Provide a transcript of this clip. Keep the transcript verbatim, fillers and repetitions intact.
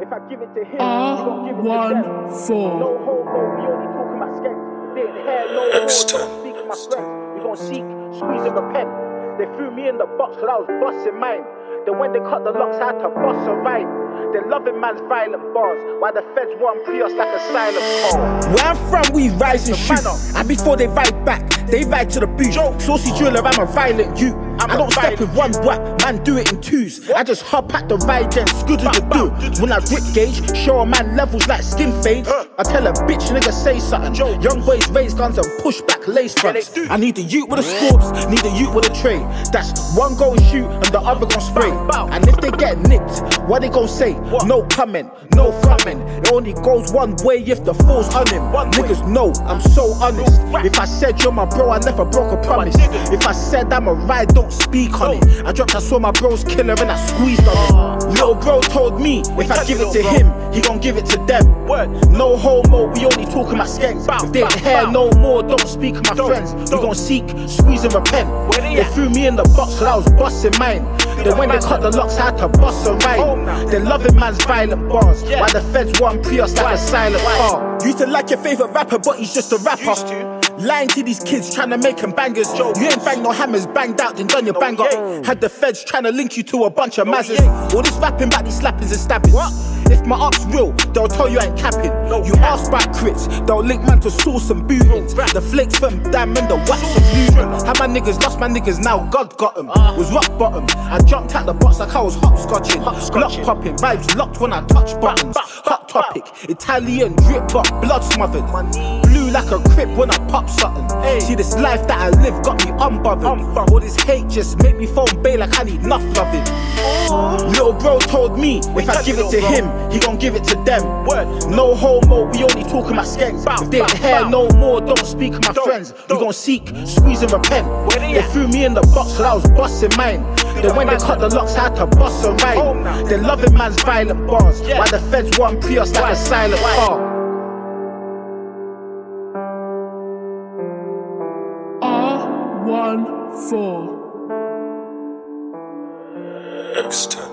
If I give it to him, he gon' give it to them. No homo, we only talking about skanks. Didn't hair, no more, don't speak to my friends. We gon' seek, squeeze and repent. They threw me in the box cause I was busting mine. Then when they cut the locks, I had to bust a rhyme. They're loving man's violent bars, while the feds want pre us like a silent call. Where I'm from, we rise and shoot. And before they ride back, they ride to the boot. Saucy driller, I'm a violent youth. I don't step with one whack, man do it in twos. What? I just hop at the ride and screw to the do. When I rip gauge, show a man levels like skin fades. uh. I tell a bitch nigga say something. Joe. Young boys raise guns and push back lace fronts. Yeah, I need a youth with a scorps, need a youth with a tray. That's one gon' shoot and the other gon' spray. Bow, bow. And if they get nicked, what they gon' say? What? No comment, no frontin'. It only goes one way if the fool's on him. One Niggas way. know I'm so honest. If I said you're my bro, I never broke a promise. If I said I'm a ride, don't speak on it. I dropped, I saw my bro's killer and I squeezed on it. Little bro told me if I give it to him, he gon' give it to them. No homo, we only talking about skanks. If they ain't hair no more, don't speak to my friends. We gon' seek, squeeze and repent. They threw me in the box cause I was busting mine. Then when they cut the locks, I had to bust a rhyme. They're loving man's violent bars, while the feds want pre us like a silent car. Used to like your favourite rapper, but he's just a rapper. Lying to these kids, trying to make them bangers. You ain't bang no hammers, banged out, then done your bang up. Had the feds trying to link you to a bunch of mazzers. All this rapping about these slappings and stabbings. If my up's real, they'll tell you I ain't capping. You ask about Kritz, they'll link man to sauce and booting. The flakes from damn and the wax and looting. How my niggas lost my niggas, now God got them. Was rock bottom, I jumped out the box like I was hopscotching. Block popping, vibes locked when I touch buttons. Hot topic, Italian drip got blood smothered. Blue like a crip when I pop something. See this life that I live got me unbothered. All this hate just make me phone bae like I need enough loving. Little bro told me if I give it to him, he gon' give it to them. No homo, we only talking about skanks. If they ain't hair no more, don't speak to my friends. We gon' seek, squeeze and repent. They threw me in the box cause I was busting mine. Then when they cut the locks, I had to bust a rhyme. They're loving man's violent bars, while the feds want pre us like a silent car. R fourteen X ten.